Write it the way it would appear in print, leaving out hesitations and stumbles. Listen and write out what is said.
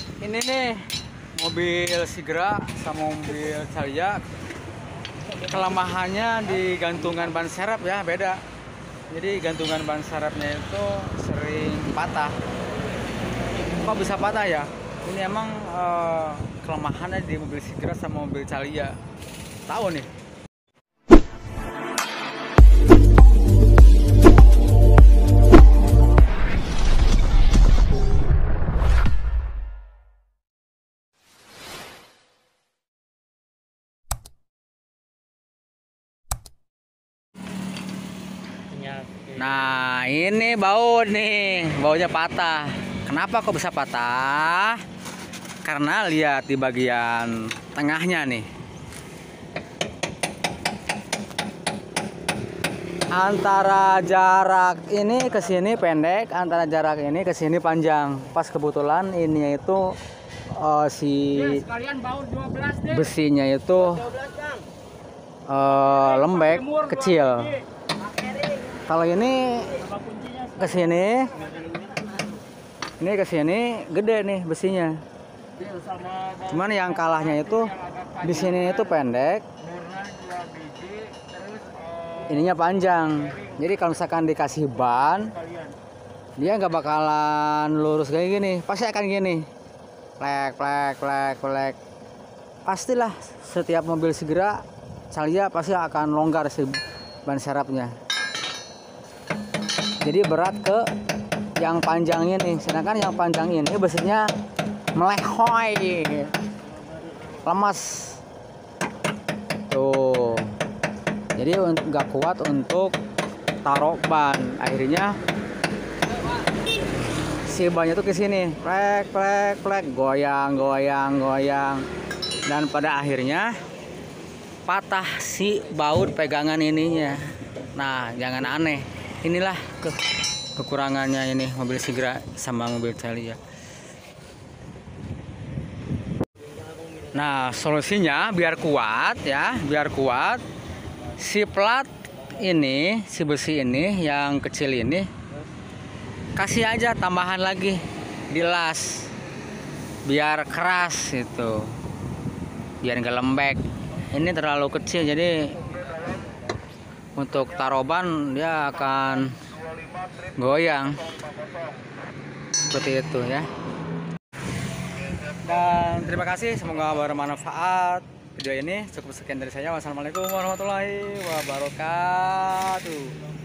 Ini nih mobil Sigra sama mobil Calia, kelemahannya di gantungan ban serep ya, beda. Jadi gantungan ban serepnya itu sering patah. Kok bisa patah ya? Ini emang kelemahannya di mobil Sigra sama mobil Calia. Tahu nih. Nah, ini baut nih, bautnya patah. Kenapa kok bisa patah? Karena lihat di bagian tengahnya nih. Antara jarak ini ke sini pendek, antara jarak ini ke sini panjang. Pas kebetulan ini itu si besinya itu lembek kecil. Kalau ini ke sini, ini ke sini gede nih besinya. Cuman yang kalahnya itu di sini itu pendek, ininya panjang. Jadi kalau misalkan dikasih ban, dia nggak bakalan lurus kayak gini, pasti akan gini, plek plek plek plek. Pastilah setiap mobil Sigra Calia pasti akan longgar si ban serepnya. Jadi berat ke yang panjang ini, sedangkan yang panjang ini besinya melehoi, lemas tuh. Jadi nggak kuat untuk taruh ban. Akhirnya si bannya tuh ke sini, plek plek plek, goyang goyang goyang, dan pada akhirnya patah si baut pegangan ininya. Nah, jangan aneh. Inilah kekurangannya ini mobil Sigra sama mobil Calia. Nah, solusinya biar kuat ya, biar kuat. Si plat ini, si besi ini yang kecil ini, kasih aja tambahan lagi dilas, biar keras itu, biar nggak lembek. Ini terlalu kecil, jadi untuk taroban dia akan goyang seperti itu ya. Dan terima kasih, semoga bermanfaat video ini. Cukup sekian dari saya. Wassalamualaikum warahmatullahi wabarakatuh.